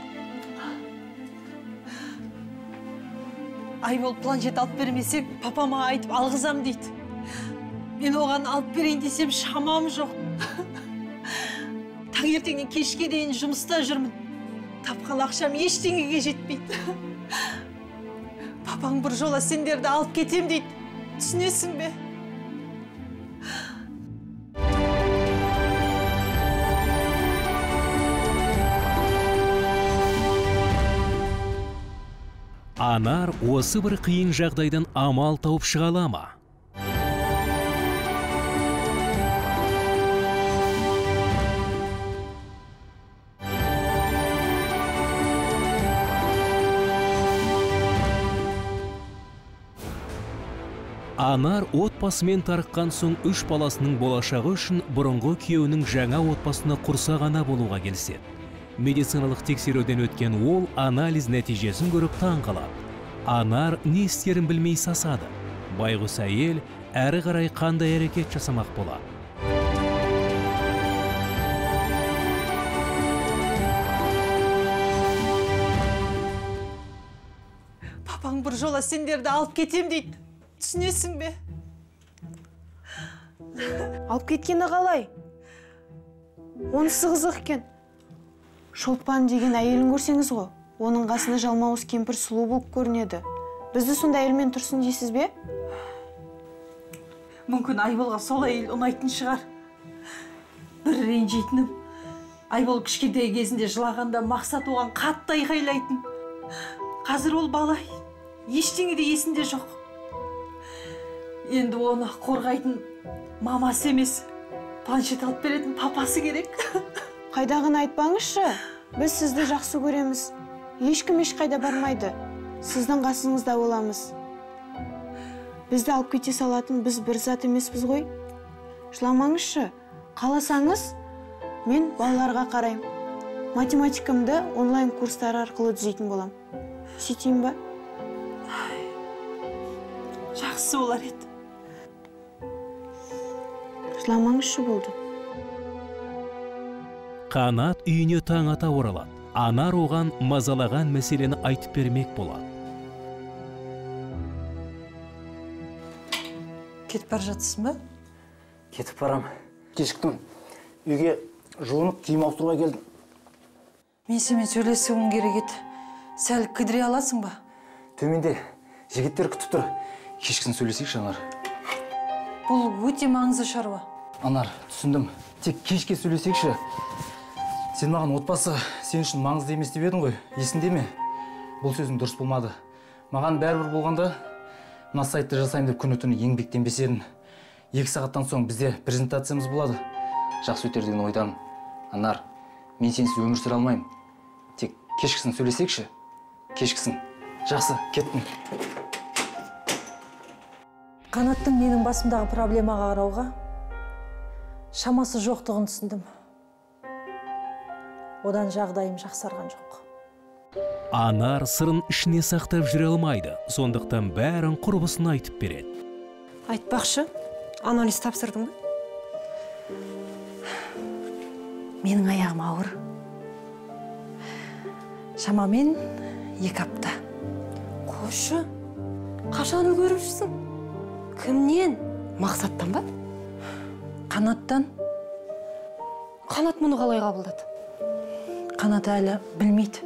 Айбол планшет алып бермесек, папама айтып алғызам дейді. Мен оған алып берейін десем шамам жоқ. Таңертеңнен кешке дейін жұмыста жүрмін. Тапқан ақшам ештеңеге жетпейді. Папаң бір жола сендерді алып кетем дейді. Түсінесің бе? Анар осы бір қиын жағдайдан амал тауып шыға ала ма? Анар отбасымен тарыққан соң үш баласының болашағы үшін бұрынғы күйеуінің жаңа отбасына құрса ғана болуға келіседі. Медициналық тексеруден өткен ол анализ нәтижесін көріп таң қалады. Анар не істерін білмей сасады. Байғұс әйел әрі қарай қандай әрекет жасамақ болады. Папаң бір жола сендерді алып кетем дейді. Түсінесің бе? Алып кеткені қалай? Онысы қызық екен. Шолпан деген әйелін көрсеңіз ғой, оның қасына жалмауыз кемпір сұлу болып көрінеді. Бізді сонда әйелмен тұрсын дейсіз бе? Мүмкін Айболға сол әйел ұнайтын шығар. Бір ренжейтінім, Айбол кішкентай кезінде жылағанда мақсат оған қатты айқайлайтын. Қазір ол бала ештеңе де есінде жоқ. Енді оны қорғайтын мамасы емес, планшет алып беретін папасы керек. Қайдағын айтпаңызшы, біз сізді жақсы көреміз. Ешкім ешқайда бармайды. Сіздің қасыңызда боламыз. Бізді алып кете салатын біз бір зат емеспіз ғой. Жыламаңызшы, қаласаңыз, мен балаларға қарайым. Математикамды онлайн курстар арқылы түзейтін болам. Сөйтейін ба? Жақсы олар еді. Жыламаңызшы болды. Қанат үйіне таң ата оралады. Анар оған мазалаған мәселені айтып бермек болады. Кетіп бара жатсың ба? Кетіп барам. кешіктім. Үйге жуынып киім ауыстыруға келдім. Мен сенімен сөйлесуім керек еді. Сәл кідіре аласың ба? Төменде жігіттер күтіп тұр. Кешкісін сөйлесейікші, Анар. Бұл өте маңызды шаруа. Анар, түсіндім. Тек кешке сөйлесейікші. Сен маған отбасы сен үшін маңызды емес деп едің ғой. Есіңде ме? Бұл сөзің дұрыс болмады. Маған бәрібір болғанда, мына сайтты жасайын деп күні-түні еңбектенбес едім. Екі сағаттан соң бізде презентациямыз болады. Жақсы өтер деген ойдамын. Анар, мен сенсіз өмір сүре алмаймын. Тек кешкісін сөйлесейікші. Кешкісін. Жақсы, кеттім. Қанаттың менің басымдағы проблемаға қарауға шамасы жоқтығын түсіндім. Одан жағдайым жақсарған жоқ. Анар сырын ішіне сақтап жүре алмайды, сондықтан бәрін құрбысына айтып береді. Айтпақшы, анализ тапсырдың ба? Менің аяғым ауыр. Шамамен екі апта. Қошы, қашан үлгерушісің? Кімнен? Мақсаттан ба? Қанаттан. Қанат мұны қалай қабылдады? Қанат әлі білмейді.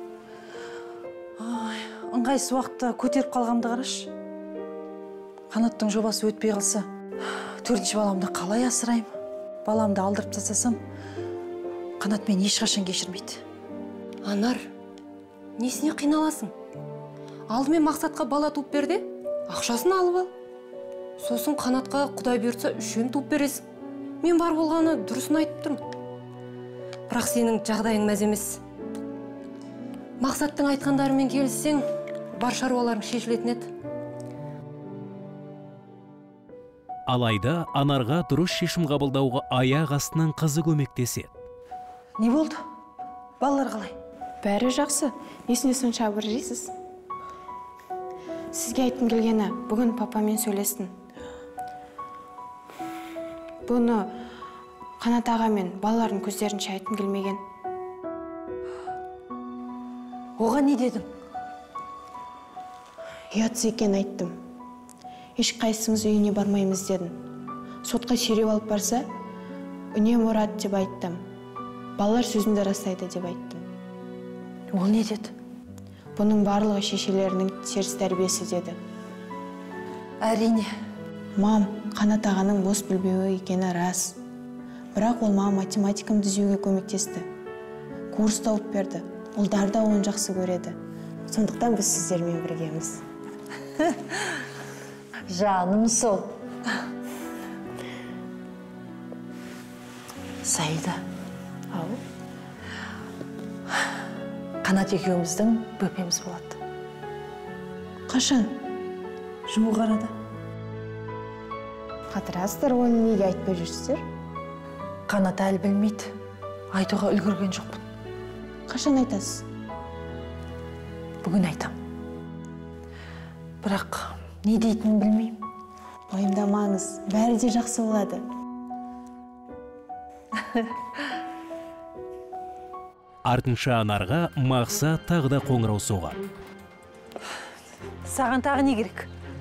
Ай, ыңғайсыз уақытта көтеріп қалғанымды қарашы. Қанаттың жобасы өтпей қалса, төртінші баламды қалай асыраймын? Баламды алдырып тастасам, Қанат мені ешқашан кешірмейді. Анар, несіне қиналасың? Алдымен Мақсатқа бала туып берде, ақшасын алып ал. Сосын Қанатқа Құдай бұйыртса үшеуін туып бересің. Мен бар болғаны дұрысын айтып тұрмын. Бірақ сенің жағдайың мәз емес. Мақсаттың айтқандарымен келіссең, бар шаруаларың шешілетін еді. Алайда Анарға дұрыс шешім қабылдауға аяқ астынан қызы көмектеседі. Не болды? Балалар қалай? Бәрі жақсы. Несіне сонша абыржисыз? Сізге айтқым келгені, бүгін папамен сөйлестім. Бұны Қанат аға мен балалардың көздерінше айтқым келмеген. Оған не дедің? Ұятсыз екен айттым. Ешқайсымыз үйіне бармаймыз дедім. Сотқа сүйреп алып барса, үнемі ұрады деп айттым. Балалар сөзімді растайды деп айттым. Ол не деді? Бұның барлығы шешелерінің теріс тәрбиесі деді. Әрине. Мам, Қанат ағаның бос білбеуі екені рас. Бірақ ол маған математикамды түзеуге көмектесті. Курс тауып берді. Ұлдар да оны жақсы көреді. Сондықтан біз сіздермен біргеміз. Жаным сол. Саида. Ау? Қанат екеуміздің бөпеміз болады. Қашан? Жуық арада. Қатырасыздар, оны неге айтпай жүрсіздер? Қанат әлі білмейді. Айтуға үлгерген жоқпын. Қашан айтасыз? Бүгін айтам. Бірақ не дейтінін білмеймін. Уайымдамаңыз, бәрі де жақсы болады. Артынша Анарға Мақсат тағы да қоңырау соғады. Саған тағы не керек?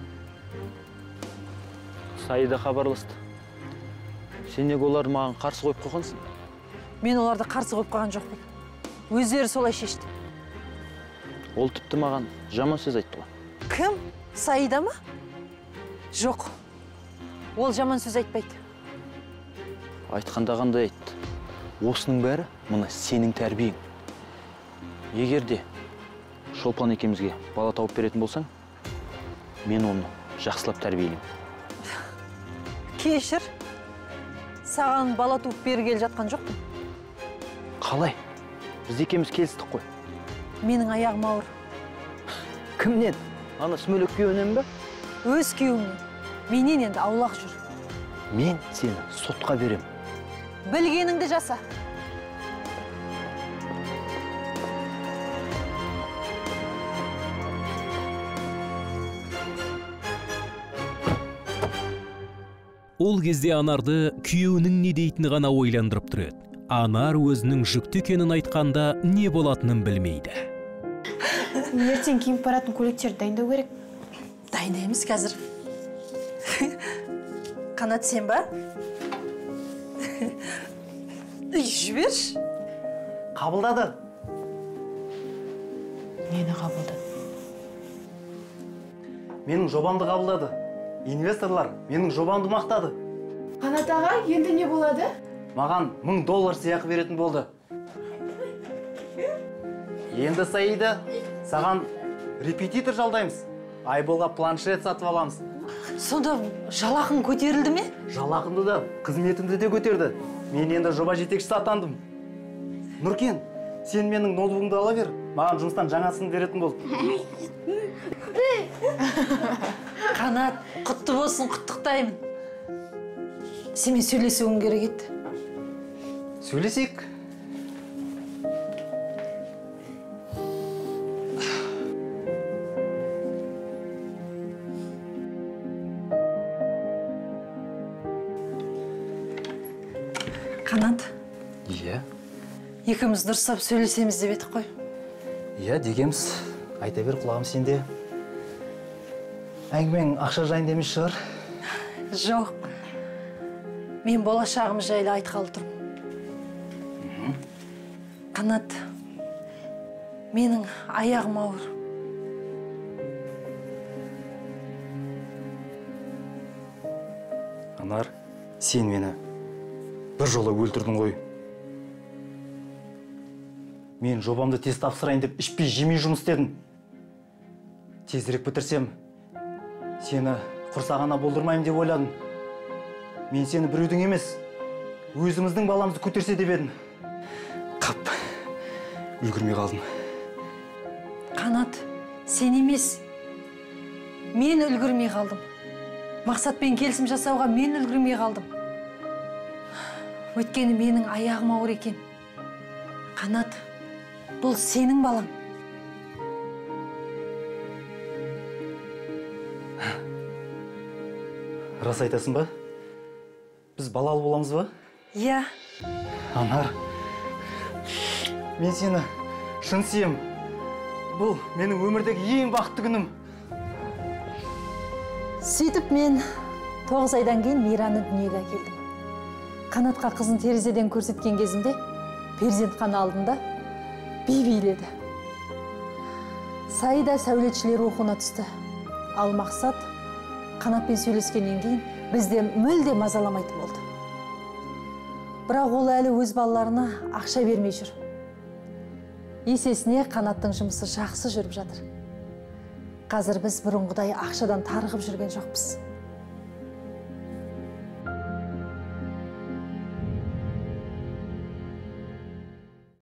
Саида хабарласты. Сен неге олар маған қарсы қойып қойғансың? Мен оларды қарсы қойып қалған жоқпын. Өздері солай шешті. Ол тіпті маған жаман сөз айтты ғой. Кім? Саида ма? Жоқ. Ол жаман сөз айтпайды. Айтқанда қандай айтты. Осының бәрі мына сенің тәрбиең. Егер де Шолпан екемізге бала тауып беретін болсаң, мен оны жақсылап тәрбиелеймін. Кешір. Саған бала туып бергелі жатқан жоқпын. Қалай? Біз екеміз келістік қой. Менің аяғым ауыр. Кімнен? Ана сүмелек күйеуінен бе? Өз күйеуімнен. Менен енді аулақ жүр. Мен сені сотқа берем. Білгеніңді жаса. Ол кезде Анарды күйеуінің не дейтіні ғана ойландырып тұрады. Анар өзінің жүкті екенін айтқанда не болатынын білмейді. Ертең киім баратын көйлектерді дайындау керек. Дайындаймыз қазір. Қанат, сен ба? Жіберші. Қабылдады. Нені қабылдады? Менің жобамды қабылдады. Инвесторлар менің жобамды мақтады. Қанат аға, енді не болады? Маған мың доллар сыйақы беретін болды. Енді Саида, саған репетитор жалдаймыз. Айболға планшет сатып аламыз. Сонда жалақың көтерілді ме? Жалақымды да, қызметімді де көтерді. Мен енді жоба жетекшісі атандым. Нұркен, сен менің ноутбугымды ала бер. Маған жұмыстан жаңасын беретін болды. Қанат, құтты болсын, құттықтаймын. Сенімен сөйлесуім керек еді. Сөйлесек? Қанат, Иә. екеуміз дұрыстап сөйлесеміз деп едік қой. Иә, дегеміз. Айта бер, құлағым сенде. Әңгімең ақша жайында емес шығар? Жоқ. Мен болашағым жайлы айтқалы тұрмын. Қанат, менің аяғым ауыр. Анар, сен мені бір жолы өлтірдің ғой. Мен жобамды тез тапсырайын деп ішпей жемей жұмыс істедім. Тезірек бітірсем, сені құрсағана болдырмайым деп ойладым. Мен сені біреудің емес, өзіміздің баламызды көтерсе деп едім. Қап, үлгірмей қалдым. Қанат, сен емес, мен үлгірмей қалдым. Мақсатпен келісім жасауға мен үлгірмей қалдым. Өйткені менің аяғым ауыр екен. Қанат, бұл сенің балаң. Рас айтасың ба? Біз балалы боламыз ба? Иә. Анар, мен сені шын сүйем. Бұл менің өмірдегі ең бақытты күнім. Сөйтіп мен тоғыз айдан кейін Мираны дүниеге әкелдім. Қанатқа қызын терезеден көрсеткен кезімде перзентхана алдында би биледі. Саида сәулетшілер оқуына түсті. Ал Мақсат Қанатпен сөйлескеннен кейін бізде мүлде мазаламайтын болды. Бірақ ол әлі өз балаларына ақша бермей жүр. Есесіне Қанаттың жұмысы жақсы жүріп жатыр. Қазір біз бұрынғыдай ақшадан тарығып жүрген жоқпыз.